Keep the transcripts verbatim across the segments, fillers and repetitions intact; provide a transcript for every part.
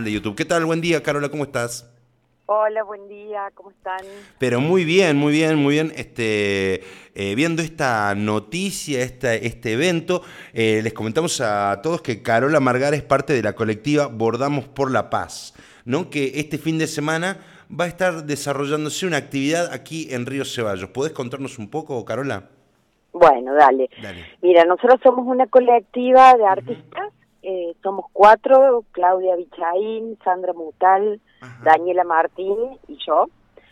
de YouTube. ¿Qué tal? Buen día, Carola, ¿cómo estás? Hola, buen día, ¿cómo están? Pero muy bien, muy bien, muy bien. Este, eh, viendo esta noticia, esta, este evento, eh, les comentamos a todos que Carola Margar es parte de la colectiva Bordamos por la Paz, ¿no? Que este fin de semana va a estar desarrollándose una actividad aquí en Río Ceballos. ¿Podés contarnos un poco, Carola? Bueno, dale. Dale. Mira, nosotros somos una colectiva de Ujú. artistas, eh, somos cuatro, Claudia Bichaín, Sandra Mutal, Ajá. Daniela Martín y yo,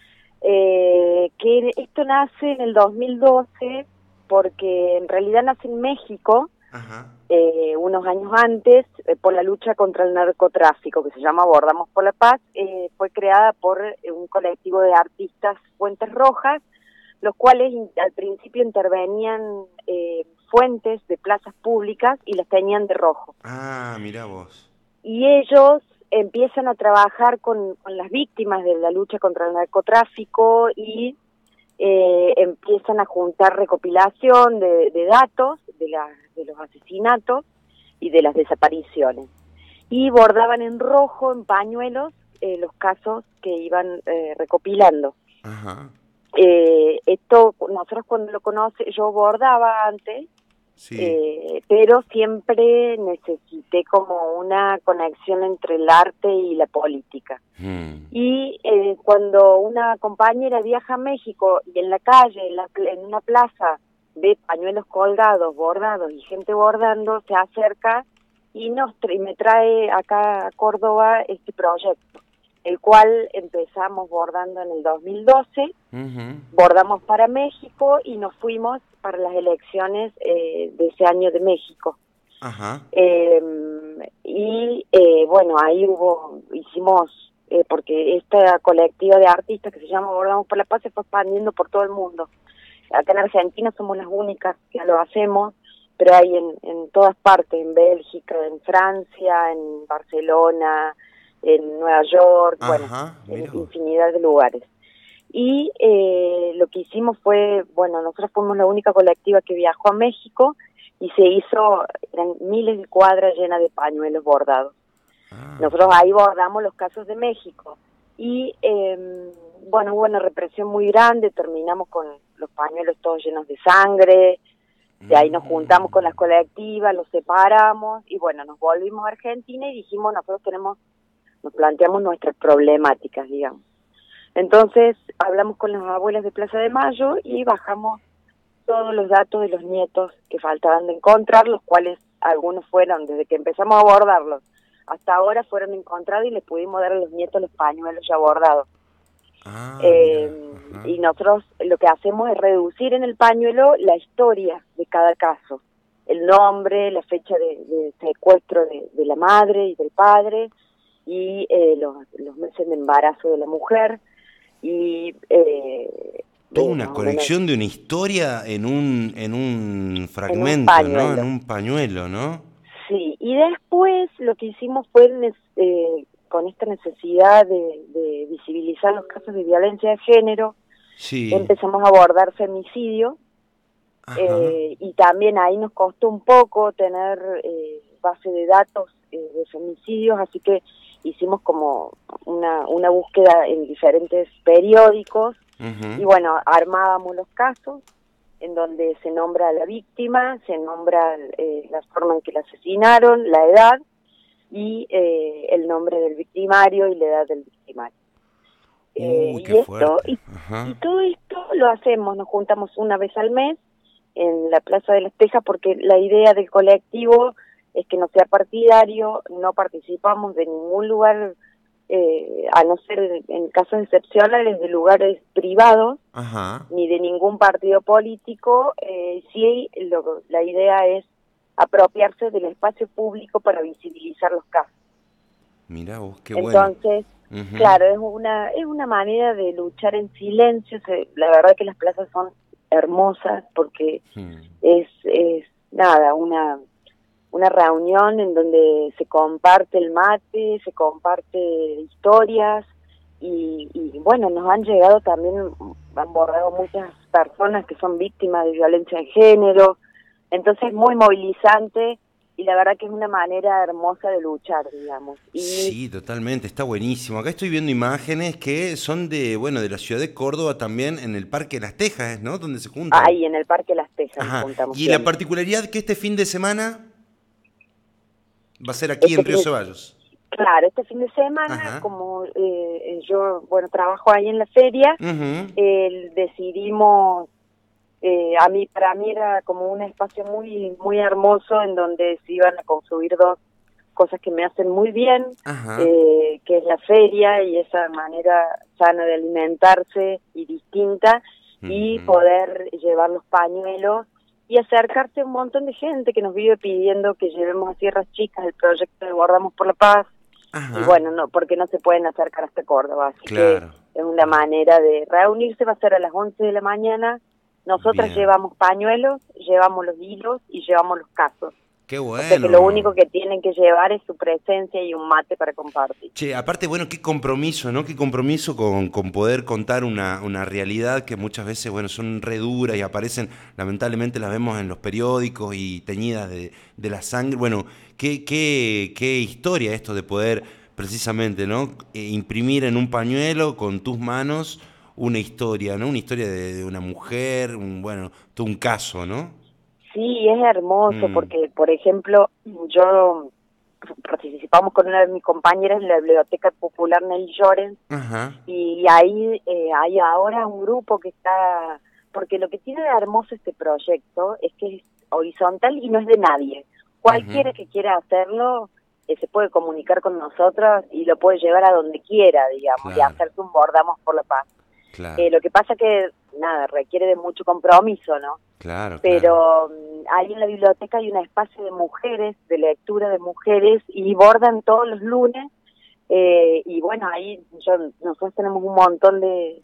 eh, que esto nace en el dos mil doce porque en realidad nace en México, Ajá. eh, unos años antes, eh, por la lucha contra el narcotráfico, que se llama Bordamos por la Paz. Eh, fue creada por eh, un colectivo de artistas Fuentes Rojas, los cuales in, al principio intervenían eh, fuentes de plazas públicas y las teñían de rojo. Ah, mirá vos. Y ellos empiezan a trabajar con, con las víctimas de la lucha contra el narcotráfico y eh, empiezan a juntar recopilación de, de datos de, la, de los asesinatos y de las desapariciones. Y bordaban en rojo, en pañuelos, eh, los casos que iban eh, recopilando. Ajá. Eh, esto, nosotros cuando lo conoce, yo bordaba antes, Sí. eh, pero siempre necesité como una conexión entre el arte y la política. Mm. Y eh, cuando una compañera viaja a México y en la calle, en, la, en una plaza, ve pañuelos colgados, bordados y gente bordando, se acerca y, nos tra y me trae acá a Córdoba este proyecto, el cual empezamos bordando en el dos mil doce, Ujú. bordamos para México y nos fuimos para las elecciones eh, de ese año de México. Ajá. Eh, y eh, bueno, ahí hubo, hicimos, eh, porque esta colectiva de artistas que se llama Bordamos por la Paz se fue expandiendo por todo el mundo. Acá en Argentina somos las únicas que lo hacemos, pero hay en, en todas partes, en Bélgica, en Francia, en Barcelona, en Nueva York, bueno, Ajá. en Mirá vos. infinidad de lugares. Y eh, lo que hicimos fue, bueno, nosotros fuimos la única colectiva que viajó a México y se hizo, eran miles de cuadras llenas de pañuelos bordados. Ah, Nosotros ahí bordamos los casos de México y, eh, bueno, hubo una represión muy grande, terminamos con los pañuelos todos llenos de sangre, de ahí nos juntamos con las mm. colectivas, los separamos y, bueno, nos volvimos a Argentina y dijimos, nosotros tenemos, nos planteamos nuestras problemáticas, digamos. Entonces hablamos con las abuelas de Plaza de Mayo y bajamos todos los datos de los nietos que faltaban de encontrar, los cuales algunos fueron, desde que empezamos a abordarlos, hasta ahora fueron encontrados y les pudimos dar a los nietos los pañuelos ya bordados. Ah, mira. Eh, Ajá. y nosotros lo que hacemos es reducir en el pañuelo la historia de cada caso, el nombre, la fecha de, de secuestro de, de la madre y del padre, y eh, los, los meses de embarazo de la mujer, y eh, Toda eh, una más o menos colección de una historia en un, en un en un fragmento, ¿no? En pañuelo. un pañuelo, ¿no? Sí, y después lo que hicimos fue, eh, con esta necesidad de, de visibilizar los casos de violencia de género, Sí. empezamos a abordar femicidio, Ajá. eh, y también ahí nos costó un poco tener eh, base de datos eh, de femicidios, así que hicimos como una, una búsqueda en diferentes periódicos, y Ujú. bueno, armábamos los casos en donde se nombra a la víctima, se nombra eh, la forma en que la asesinaron, la edad y eh, el nombre del victimario y la edad del victimario. Eh, Uy, qué y esto fuerte. y, y Ajá. todo esto lo hacemos, nos juntamos una vez al mes en la Plaza de las Tejas porque la idea del colectivo es que no sea partidario, no participamos de ningún lugar, eh, a no ser en, en casos excepcionales de lugares privados, Ajá. ni de ningún partido político. Eh, sí, lo, la idea es apropiarse del espacio público para visibilizar los casos. Mirá vos, qué bueno. Entonces, Ujú. claro, es una es una manera de luchar en silencio. Se, la verdad que las plazas son hermosas porque Mm. es, es nada, una una reunión en donde se comparte el mate, se comparte historias y, y bueno, nos han llegado también, han bordado muchas personas que son víctimas de violencia de género, entonces es muy movilizante y la verdad que es una manera hermosa de luchar, digamos. Y Sí, totalmente, está buenísimo. Acá estoy viendo imágenes que son de, bueno, de la ciudad de Córdoba también, en el Parque Las Tejas, ¿no? Donde se juntan. ahí en el Parque Las Tejas nos Ajá. juntamos Y la siempre. particularidad que este fin de semana va a ser aquí Este en fin Río de- Ceballos. claro, este fin de semana, Ajá. como eh, yo, bueno, trabajo ahí en la feria, Ujú. eh, decidimos, eh, a mí, para mí era como un espacio muy, muy hermoso en donde se iban a construir dos cosas que me hacen muy bien, Ajá. eh, que es la feria y esa manera sana de alimentarse y distinta, y Ujú. poder llevar los pañuelos y acercarse a un montón de gente que nos vive pidiendo que llevemos a Sierras Chicas el proyecto de Bordamos por la Paz, y Ajá. bueno, no, porque no se pueden acercar hasta Córdoba, así que Claro. es una manera de reunirse, va a ser a las once de la mañana, nosotras Bien. llevamos pañuelos, llevamos los hilos y llevamos los casos. Qué O sea que lo bueno. único que tienen que llevar es su presencia y un mate para compartir. Che, aparte, bueno, qué compromiso, ¿no? Qué compromiso con, con poder contar una, una realidad que muchas veces, bueno, son re duras y aparecen, lamentablemente las vemos en los periódicos y teñidas de, de la sangre. Bueno, qué, qué, qué historia esto de poder, precisamente, ¿no? Eh, imprimir en un pañuelo con tus manos una historia, ¿no? Una historia de, de una mujer, un, bueno, todo un caso, ¿no? Sí, es hermoso Mm. porque, por ejemplo, yo participamos con una de mis compañeras en la Biblioteca Popular Nelly Llorens Ajá. y ahí eh, hay ahora un grupo que está, porque lo que tiene de hermoso este proyecto es que es horizontal y no es de nadie. Ujú. Cualquiera que quiera hacerlo eh, se puede comunicar con nosotros y lo puede llevar a donde quiera, digamos, y Claro, hacerse un Bordamos por la Paz. claro, Eh, lo que pasa que, nada, requiere de mucho compromiso, ¿no? claro, claro. Pero mm, ahí en la biblioteca hay un espacio de mujeres, de lectura de mujeres, y bordan todos los lunes, eh, y bueno, ahí yo, nosotros tenemos un montón de,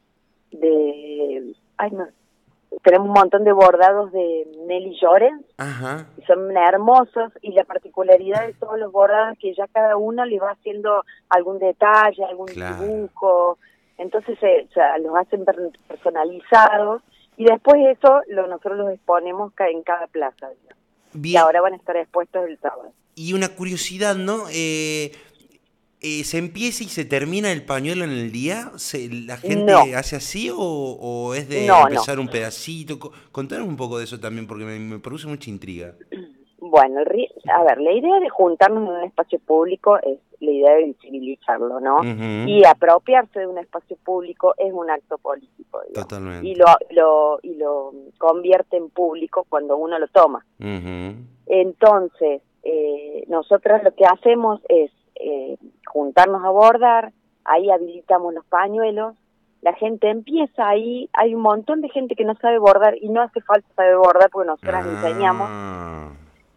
de, ay no, tenemos un montón de bordados de Nelly Llorens, Ajá. y son hermosos, y la particularidad de todos los bordados es que ya cada uno le va haciendo algún detalle, algún Claro. dibujo, entonces se, o sea, los hacen per- personalizados, y después eso lo, nosotros los exponemos ca- en cada plaza, digamos. Y Bien, ahora van a estar expuestos el sábado. y una curiosidad, ¿no? Eh, eh, ¿se empieza y se termina el pañuelo en el día? ¿Se- ¿La No, gente hace así o, o es de no, no. empezar un pedacito? Co- Contanos un poco de eso también porque me, me produce mucha intriga. Bueno, el ri- a ver, la idea de juntarnos en un espacio público es la idea de visibilizarlo, ¿no? Ujú. Y apropiarse de un espacio público es un acto político, digamos. Y Totalmente. lo, lo, y lo convierte en público cuando uno lo toma. Ujú. Entonces, eh, nosotros lo que hacemos es eh, juntarnos a bordar, ahí habilitamos los pañuelos, la gente empieza ahí, hay un montón de gente que no sabe bordar y no hace falta saber bordar porque nosotras enseñamos, Ah,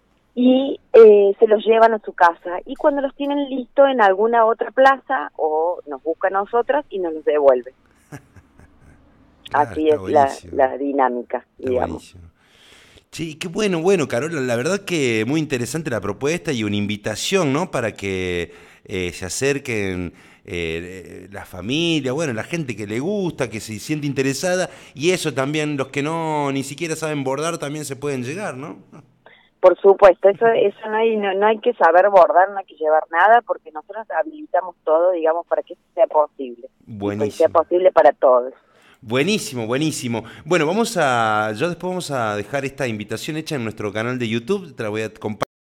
y eh, se los llevan a su casa y cuando los tienen listo en alguna otra plaza o nos buscan a nosotras y nos los devuelven. claro, Así está es la, buenísimo. la dinámica, Está digamos. buenísimo. Sí, qué bueno, bueno, Carola, la verdad que muy interesante la propuesta y una invitación, ¿no? Para que eh, se acerquen eh, la familia, bueno, la gente que le gusta, que se siente interesada, y eso también, los que no ni siquiera saben bordar también se pueden llegar, ¿no? Por supuesto, eso eso no hay no, no hay que saber bordar, no hay que llevar nada porque nosotros habilitamos todo, digamos, para que eso sea posible y pues sea Buenísimo. posible para todos. Buenísimo, buenísimo. Bueno, vamos a, yo después vamos a dejar esta invitación hecha en nuestro canal de YouTube, te la voy a compartir.